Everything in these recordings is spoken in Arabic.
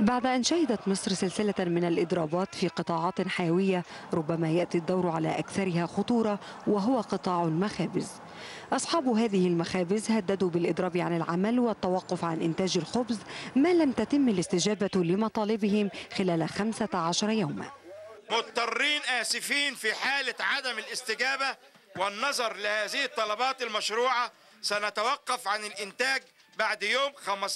بعد أن شهدت مصر سلسلة من الإضرابات في قطاعات حيوية ربما يأتي الدور على أكثرها خطورة وهو قطاع المخابز. أصحاب هذه المخابز هددوا بالإضراب عن العمل والتوقف عن إنتاج الخبز ما لم تتم الاستجابة لمطالبهم خلال 15 يوما. مضطرين آسفين في حالة عدم الاستجابة والنظر لهذه الطلبات المشروعة سنتوقف عن الإنتاج بعد يوم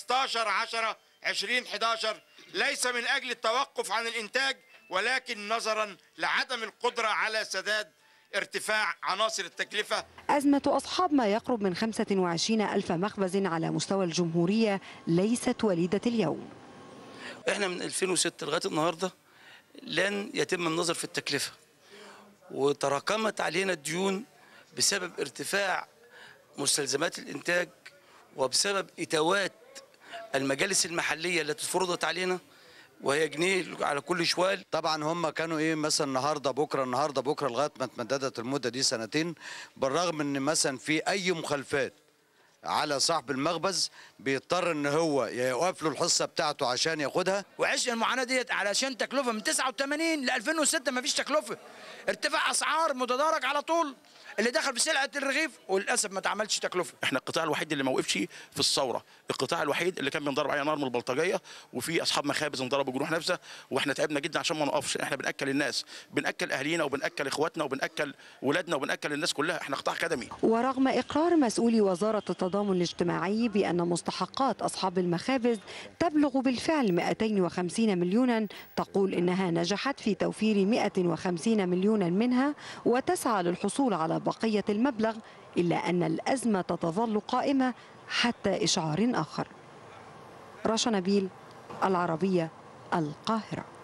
15/10/2011، ليس من أجل التوقف عن الإنتاج ولكن نظرا لعدم القدرة على سداد ارتفاع عناصر التكلفة. أزمة أصحاب ما يقرب من 25 ألف مخبز على مستوى الجمهورية ليست وليدة اليوم. احنا من 2006 لغاية النهاردة لن يتم النظر في التكلفة، وتراكمت علينا الديون بسبب ارتفاع مستلزمات الإنتاج وبسبب إتاوات المجالس المحلية التي فرضت علينا، وهي جنيه على كل شوال. طبعا هم كانوا مثلا النهارده بكره لغايه ما اتمددت المده دي سنتين، بالرغم ان مثلا في اي مخالفات على صاحب المخبز بيضطر ان هو يوقف له الحصه بتاعته عشان ياخدها. وعشنا المعاناه ديت علشان تكلفه من 89 ل 2006 ما فيش تكلفه، ارتفاع اسعار متدارك على طول اللي دخل في سلعه الرغيف وللاسف ما اتعملش تكلفه. احنا القطاع الوحيد اللي ما وقفش في الثوره، القطاع الوحيد اللي كان بينضرب عليه نار من البلطجيه، وفي اصحاب مخابز انضربوا جروح نفسه، واحنا تعبنا جدا عشان ما نقفش. احنا بناكل الناس، بناكل اهالينا وبناكل اخواتنا وبناكل ولادنا وبناكل الناس كلها، احنا قطاع خدمي. ورغم اقرار مسؤولي وزاره التضامن الاجتماعي بان مستحقات اصحاب المخابز تبلغ بالفعل 250 مليونا، تقول انها نجحت في توفير 150 مليونا منها وتسعى للحصول على بقيه المبلغ، إلا أن الأزمة تظل قائمة حتى إشعار آخر. رشا نبيل، العربية، القاهرة.